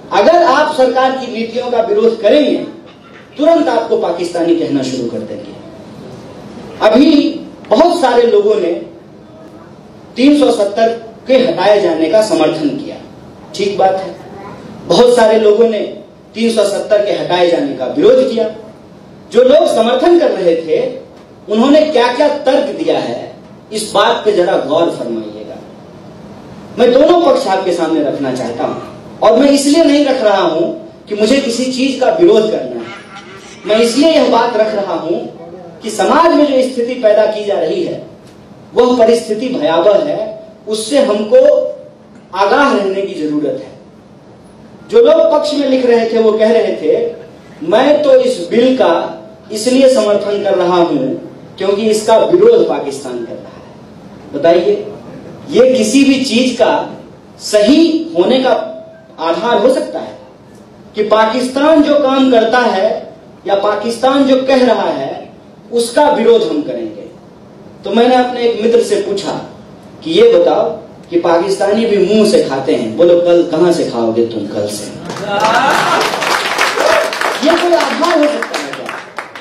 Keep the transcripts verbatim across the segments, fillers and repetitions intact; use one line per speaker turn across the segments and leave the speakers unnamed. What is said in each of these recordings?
अगर आप सरकार की नीतियों का विरोध करेंगे तुरंत आपको पाकिस्तानी कहना शुरू कर देंगे। अभी बहुत सारे लोगों ने तीन सौ सत्तर के हटाए जाने का समर्थन किया, ठीक बात है। बहुत सारे लोगों ने तीन सौ सत्तर के हटाए जाने का विरोध किया। जो लोग समर्थन कर रहे थे उन्होंने क्या क्या तर्क दिया है इस बात पे जरा गौर फरमाइएगा। मैं दोनों पक्ष आपके सामने रखना चाहता हूं और मैं इसलिए नहीं रख रहा हूं कि मुझे किसी चीज का विरोध करना है। मैं इसलिए यह बात रख रहा हूं कि समाज में जो स्थिति पैदा की जा रही है वह परिस्थिति भयावह है, उससे हमको आगाह रहने की जरूरत है। जो लोग पक्ष में लिख रहे थे वो कह रहे थे मैं तो इस बिल का इसलिए समर्थन कर रहा हूं क्योंकि इसका विरोध पाकिस्तान कर रहा है। बताइए, ये किसी भी चीज का सही होने का आधार हो सकता है कि पाकिस्तान जो काम करता है या पाकिस्तान जो कह रहा है उसका विरोध हम करेंगे? तो मैंने अपने एक मित्र से पूछा कि ये बताओ कि पाकिस्तानी भी मुंह से खाते हैं, बोलो कल कहां से खाओगे तुम? कल से। ये कोई आधार हो सकता है क्या?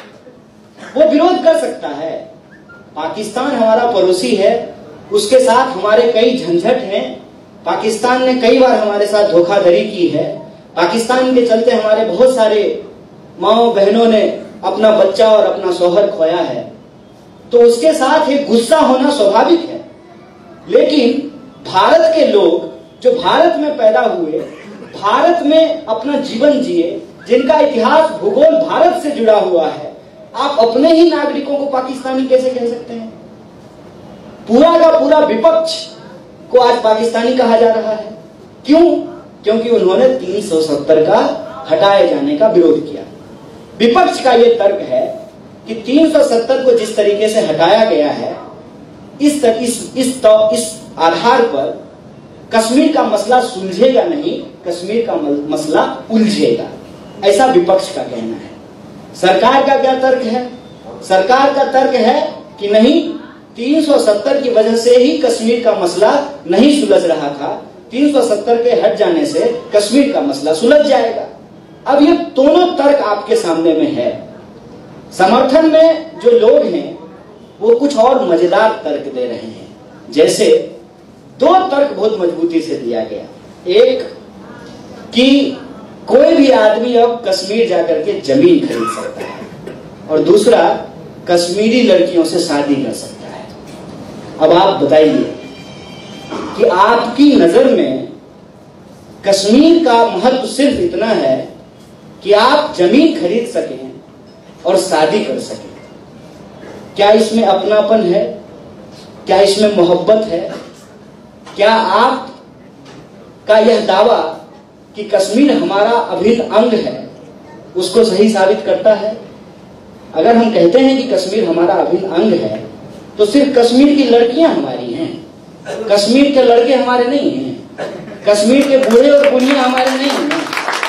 वो विरोध कर सकता है। पाकिस्तान हमारा पड़ोसी है, उसके साथ हमारे कई झंझट हैं। पाकिस्तान ने कई बार हमारे साथ धोखाधड़ी की है। पाकिस्तान के चलते हमारे बहुत सारे माओ बहनों ने अपना बच्चा और अपना शौहर खोया है, तो उसके साथ एक गुस्सा होना स्वाभाविक है। लेकिन भारत के लोग जो भारत में पैदा हुए, भारत में अपना जीवन जिए, जिनका इतिहास भूगोल भारत से जुड़ा हुआ है, आप अपने ही नागरिकों को पाकिस्तानी कैसे कह सकते हैं? पूरा का पूरा विपक्ष को आज पाकिस्तानी कहा जा रहा है। क्यों? क्योंकि उन्होंने तीन सौ सत्तर का हटाए जाने का विरोध किया। विपक्ष का यह तर्क है कि तीन सौ सत्तर को जिस तरीके से हटाया गया है, इस तर, इस, इस, तो, इस आधार पर कश्मीर का मसला सुलझेगा नहीं, कश्मीर का मसला उलझेगा, ऐसा विपक्ष का कहना है। सरकार का क्या तर्क है? सरकार का तर्क है कि नहीं, तीन सौ सत्तर की वजह से ही कश्मीर का मसला नहीं सुलझ रहा था, तीन सौ सत्तर के हट जाने से कश्मीर का मसला सुलझ जाएगा। अब ये दोनों तर्क आपके सामने में है। समर्थन में जो लोग हैं वो कुछ और मजेदार तर्क दे रहे हैं। जैसे दो तर्क बहुत मजबूती से दिया गया। एक कि कोई भी आदमी अब कश्मीर जाकर के जमीन खरीद सकता है, और दूसरा कश्मीरी लड़कियों से शादी कर सकता है। अब आप बताइए कि आपकी नजर में कश्मीर का महत्व सिर्फ इतना है कि आप जमीन खरीद सकें और शादी कर सकें। क्या इसमें अपनापन है? क्या इसमें मोहब्बत है? क्या आप का यह दावा कि कश्मीर हमारा अभिन्न अंग है उसको सही साबित करता है? अगर हम कहते हैं कि कश्मीर हमारा अभिन्न अंग है तो सिर्फ कश्मीर की लड़कियां हमारी हैं, कश्मीर के लड़के हमारे नहीं हैं, कश्मीर के बूढ़े और बुढ़ियां हमारे नहीं हैं।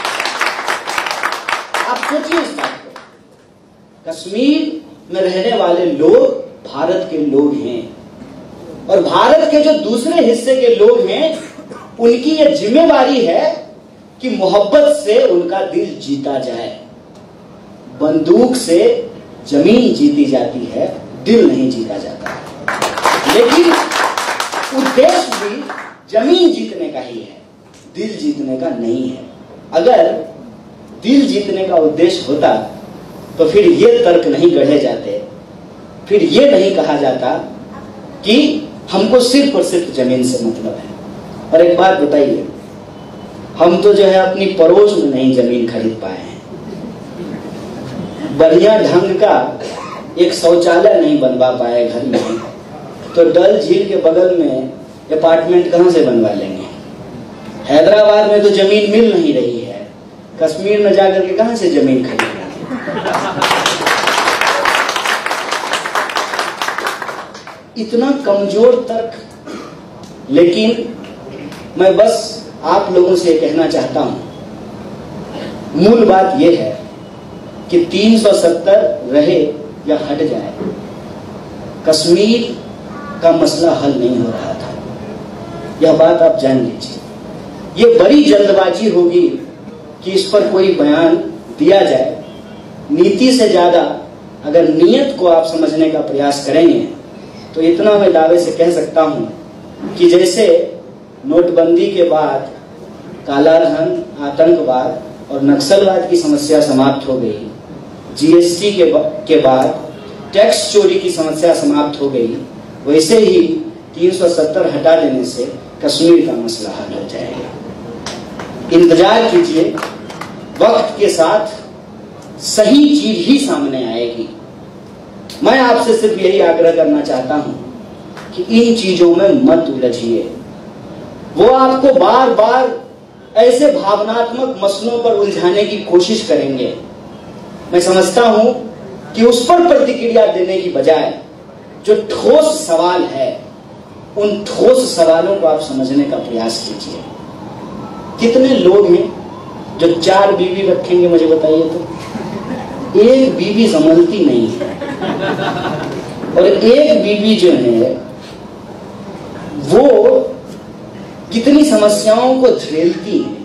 आप सोचिए इस बात को। कश्मीर में रहने वाले लोग भारत के लोग हैं, और भारत के जो दूसरे हिस्से के लोग हैं उनकी यह जिम्मेवारी है कि मोहब्बत से उनका दिल जीता जाए। बंदूक से जमीन जीती जाती है, दिल नहीं जीता जाता। लेकिन उद्देश्य भी जमीन जीतने का ही है, दिल जीतने का नहीं है। अगर दिल जीतने का उद्देश्य होता तो फिर ये तर्क नहीं गढ़े जाते, फिर ये नहीं कहा जाता कि हमको सिर्फ और सिर्फ जमीन से मतलब है। और एक बात बताइए, हम तो जो है अपनी पड़ोस में नहीं जमीन खरीद पाए हैं, बढ़िया ढंग का एक शौचालय नहीं बनवा पाए घर में, तो डल झील के बगल में अपार्टमेंट कहां से बनवा लेंगे? हैदराबाद में तो जमीन मिल नहीं रही है, कश्मीर में जाकर के कहां से जमीन खरीदेंगे? इतना कमजोर तर्क। लेकिन मैं बस आप लोगों से कहना चाहता हूं, मूल बात यह है कि तीन सौ सत्तर रहे या हट जाए, कश्मीर का मसला हल नहीं हो रहा था। यह बात आप जान लीजिए। यह बड़ी जल्दबाजी होगी कि इस पर कोई बयान दिया जाए। नीति से ज्यादा अगर नियत को आप समझने का प्रयास करेंगे तो इतना मैं दावे से कह सकता हूं कि जैसे नोटबंदी के बाद कालाधन, आतंकवाद और नक्सलवाद की समस्या समाप्त हो गई, जीएसटी के, के बाद टैक्स चोरी की समस्या समाप्त हो गई, वैसे ही तीन सौ सत्तर हटा देने से कश्मीर का मसला हल हो जाएगा। इंतजार कीजिए, वक्त के साथ सही चीज ही सामने आएगी। मैं आपसे सिर्फ यही आग्रह करना चाहता हूं कि इन चीजों में मत उलझिए। वो आपको बार बार ऐसे भावनात्मक मसलों पर उलझाने की कोशिश करेंगे। मैं समझता हूं कि उस पर प्रतिक्रिया देने की बजाय जो ठोस सवाल है, उन ठोस सवालों को आप समझने का प्रयास कीजिए। कितने लोग हैं जो चार बीवी रखेंगे, मुझे बताइए तो? एक बीवी संभलती नहीं है, और एक बीवी जो है वो कितनी समस्याओं को झेलती है।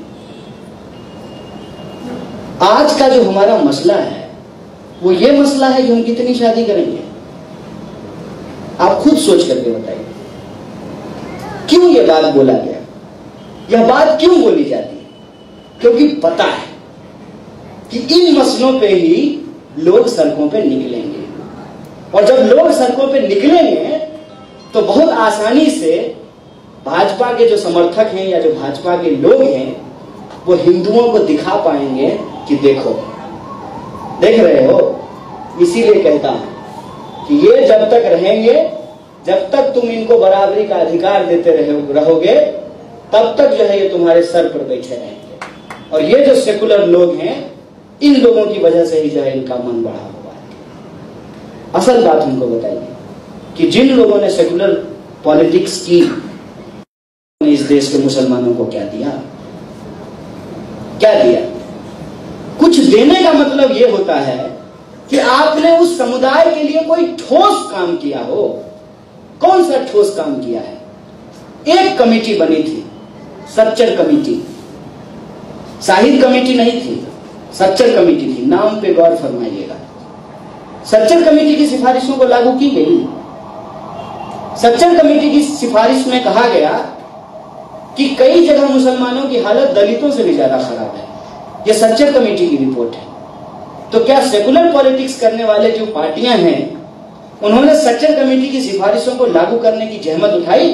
आज का जो हमारा मसला है वो ये मसला है कि हम कितनी शादी करेंगे। आप खुद सोच करके बताइए, क्यों ये बात बोला गया, यह बात क्यों बोली जाती है? क्योंकि पता है कि इन मसलों पे ही लोग सड़कों पे निकलेंगे, और जब लोग सड़कों पे निकलेंगे तो बहुत आसानी से भाजपा के जो समर्थक हैं या जो भाजपा के लोग हैं वो हिंदुओं को दिखा पाएंगे कि देखो, देख रहे हो। इसीलिए कहता हूं कि ये जब तक रहेंगे, जब तक तुम इनको बराबरी का अधिकार देते रहोगे, तब तक जो है ये तुम्हारे सर पर बैठे रहेंगे। और ये जो सेकुलर लोग हैं, इन लोगों की वजह से ही जो है इनका मन बढ़ा हुआ है। असल बात हमको बताइए कि जिन लोगों ने सेकुलर पॉलिटिक्स की, इस देश के मुसलमानों को क्या दिया? क्या दिया? कुछ देने का मतलब यह होता है कि आपने उस समुदाय के लिए कोई ठोस काम किया हो। कौन सा ठोस काम किया है? एक कमेटी बनी थी, सच्चर कमेटी। शाहिद कमेटी नहीं थी, सच्चर कमेटी थी। नाम पे गौर फरमाइएगा। सच्चर कमेटी की सिफारिशों को लागू की गई। सच्चर कमेटी की सिफारिश में कहा गया कि कई जगह मुसलमानों की हालत दलितों से भी ज्यादा खराब है। यह सच्चर कमेटी की रिपोर्ट है। तो क्या सेकुलर पॉलिटिक्स करने वाले जो पार्टियां हैं, उन्होंने सच्चर कमेटी की सिफारिशों को लागू करने की जहमत उठाई?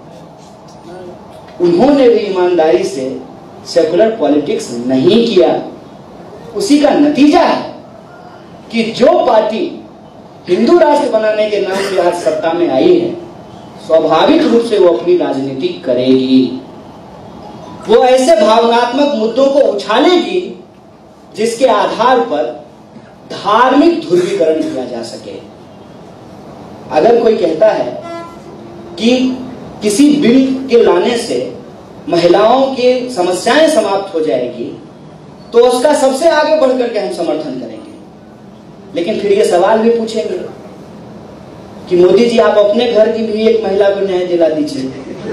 उन्होंने भी ईमानदारी से सेकुलर पॉलिटिक्स नहीं किया। उसी का नतीजा है कि जो पार्टी हिंदू राष्ट्र बनाने के नाम से आज सत्ता में आई है, स्वाभाविक रूप से वो अपनी राजनीति करेगी। वो ऐसे भावनात्मक मुद्दों को उछालेगी जिसके आधार पर धार्मिक ध्रुवीकरण किया जा सके। अगर कोई कहता है कि किसी बिल के लाने से महिलाओं की समस्याएं समाप्त हो जाएगी, तो उसका सबसे आगे बढ़कर के हम समर्थन करेंगे। लेकिन फिर ये सवाल भी पूछेंगे कि मोदी जी, आप अपने घर की भी एक महिला को न्याय दिला दीजिए।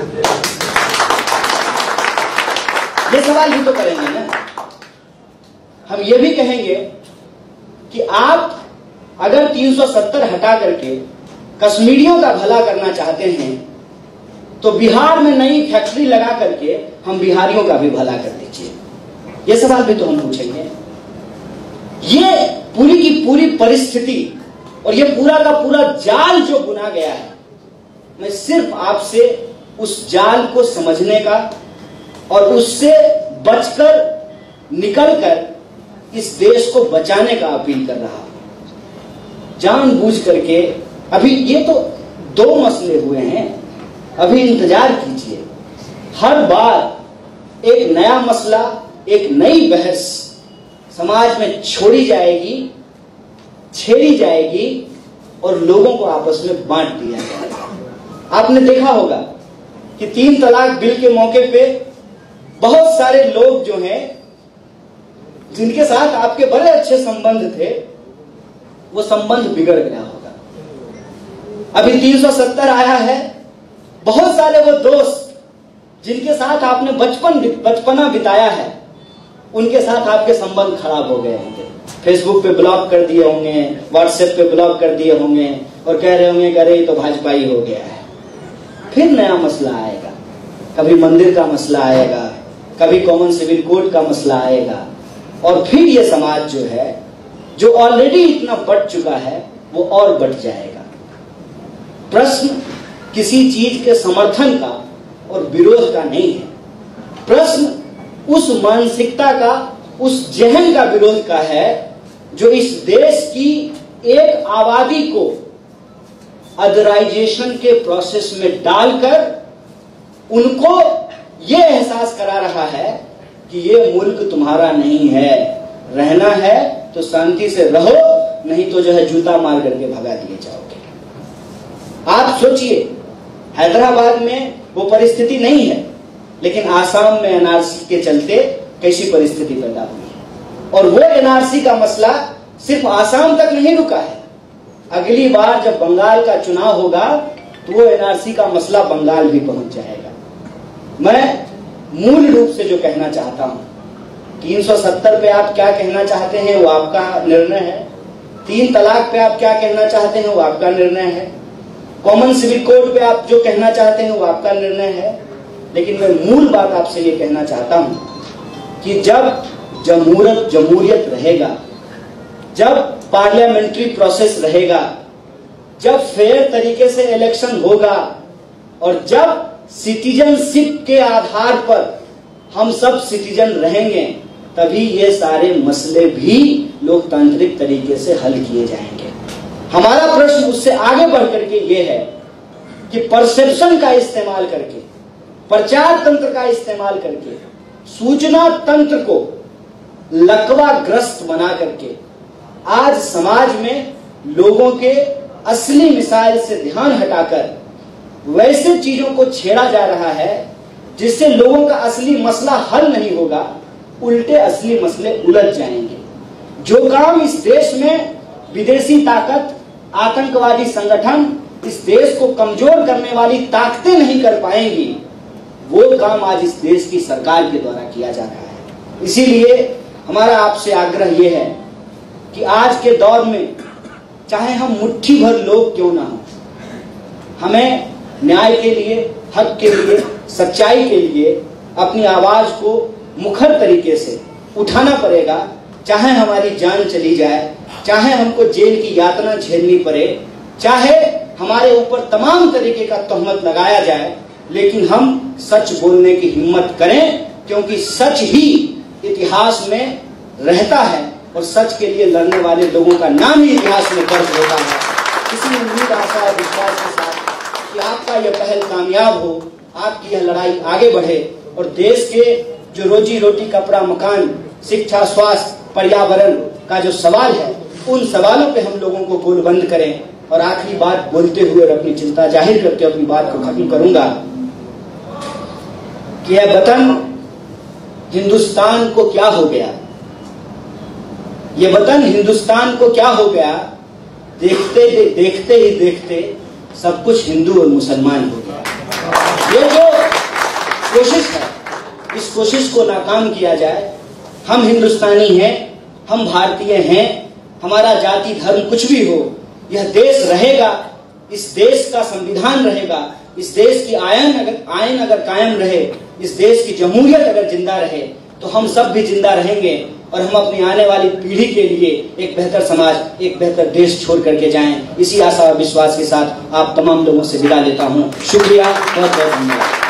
ये सवाल भी तो करेंगे ना। हम ये भी कहेंगे कि आप अगर तीन सौ सत्तर हटा करके कश्मीरियों का भला करना चाहते हैं, तो बिहार में नई फैक्ट्री लगा करके हम बिहारियों का भी भला कर दीजिए। ये सवाल भी तो हम पूछेंगे। ये पूरी की पूरी परिस्थिति और ये पूरा का पूरा जाल जो बुना गया है, मैं सिर्फ आपसे उस जाल को समझने का और उससे बचकर निकलकर इस देश को बचाने का अपील कर रहा हूं। जानबूझ करके अभी ये तो दो मसले हुए हैं, अभी इंतजार कीजिए। हर बार एक नया मसला, एक नई बहस समाज में छोड़ी जाएगी, छेड़ी जाएगी और लोगों को आपस में बांट दिया जाएगा। आपने देखा होगा कि तीन तलाक बिल के मौके पे बहुत सारे लोग जो हैं, जिनके साथ आपके बड़े अच्छे संबंध थे, वो संबंध बिगड़ गया होगा। अभी तीन सौ सत्तर आया है, बहुत सारे वो दोस्त जिनके साथ आपने बचपन बचपना बिताया है, उनके साथ आपके संबंध खराब हो गए होंगे, फेसबुक पे ब्लॉक कर दिए होंगे, व्हाट्सएप पे ब्लॉक कर दिए होंगे और कह रहे होंगे कि अरे तो भाजपाई हो गया है। फिर नया मसला आएगा, कभी मंदिर का मसला आएगा, कभी कॉमन सिविल कोड का मसला आएगा, और फिर ये समाज जो है, जो ऑलरेडी इतना बढ़ चुका है, वो और बढ़ जाएगा। प्रश्न किसी चीज के समर्थन का और विरोध का नहीं है, प्रश्न उस मानसिकता का, उस जहन का विरोध का है जो इस देश की एक आबादी को अदराइजेशन के प्रोसेस में डालकर उनको यह एहसास करा रहा है कि ये मुल्क तुम्हारा नहीं है, रहना है तो शांति से रहो, नहीं तो जो है जूता मार करके भगा दिए जाओगे। आप सोचिए, हैदराबाद में वो परिस्थिति नहीं है, लेकिन आसाम में एनआरसी के चलते कैसी परिस्थिति पैदा हुई है। और वो एनआरसी का मसला सिर्फ आसाम तक नहीं रुका है, अगली बार जब बंगाल का चुनाव होगा तो वो एनआरसी का मसला बंगाल भी पहुंच जाएगा। मैं मूल रूप से जो कहना चाहता हूं, तीन सौ सत्तर पे आप क्या कहना चाहते हैं वो आपका निर्णय है, तीन तलाक पे आप क्या कहना चाहते हैं वो आपका निर्णय है, कॉमन सिविल कोड पे आप जो कहना चाहते हैं वो आपका निर्णय है, लेकिन मैं मूल बात आपसे ये कहना चाहता हूं कि जब जमहूरत जमहूरियत रहेगा, जब पार्लियामेंट्री प्रोसेस रहेगा, जब फेयर तरीके से इलेक्शन होगा और जब सिटीजनशिप के आधार पर हम सब सिटीजन रहेंगे, तभी ये सारे मसले भी लोकतांत्रिक तरीके से हल किए जाएंगे। हमारा प्रश्न उससे आगे बढ़ करके ये है कि परसेप्शन का इस्तेमाल करके, प्रचार तंत्र का इस्तेमाल करके, सूचना तंत्र को लकवाग्रस्त बना करके आज समाज में लोगों के असली मिसाइल से ध्यान हटाकर वैसे चीजों को छेड़ा जा रहा है जिससे लोगों का असली मसला हल नहीं होगा, उल्टे असली मसले उलझ जाएंगे। जो काम इस देश में विदेशी ताकत, आतंकवादी संगठन इस देश को कमजोर करने वाली ताकतें नहीं कर पाएंगी, वो काम आज इस देश की सरकार के द्वारा किया जा रहा है। इसीलिए हमारा आपसे आग्रह यह है कि आज के दौर में चाहे हम मुट्ठी भर लोग क्यों ना हो, हमें न्याय के लिए, हक के लिए, सच्चाई के लिए अपनी आवाज को मुखर तरीके से उठाना पड़ेगा। चाहे हमारी जान चली जाए, चाहे हमको जेल की यातना झेलनी पड़े, चाहे हमारे ऊपर तमाम तरीके का तोहमत लगाया जाए, लेकिन हम सच बोलने की हिम्मत करें, क्योंकि सच ही इतिहास में रहता है और सच के लिए लड़ने वाले लोगों का नाम ही इतिहास में दर्ज होता है। इसी उम्मीद, आशा और विश्वास के साथ कि आपका यह पहल कामयाब हो, आपकी यह लड़ाई आगे बढ़े और देश के जो रोजी रोटी, कपड़ा, मकान, शिक्षा, स्वास्थ्य, पर्यावरण का जो सवाल है, उन सवालों पे हम लोगों को गोलबंद करें। और आखिरी बात बोलते हुए और अपनी चिंता जाहिर करके अपनी बात को खत्म करूंगा कि यह वतन हिंदुस्तान को क्या हो गया, ये वतन हिंदुस्तान को क्या हो गया, देखते दे, देखते ही देखते सब कुछ हिंदू और मुसलमान हो गया। ये जो कोशिश है, इस कोशिश को नाकाम किया जाए। हम हिंदुस्तानी हैं, हम भारतीय हैं, हमारा जाति धर्म कुछ भी हो, यह देश रहेगा, इस देश का संविधान रहेगा, इस देश की आयन अगर आयन अगर कायम रहे, इस देश की जमहूरियत अगर जिंदा रहे, तो हम सब भी जिंदा रहेंगे और हम अपनी आने वाली पीढ़ी के लिए एक बेहतर समाज, एक बेहतर देश छोड़ करके जाएं। इसी आशा और विश्वास के साथ आप तमाम लोगों से विदा लेता हूं। शुक्रिया, बहुत बहुत धन्यवाद।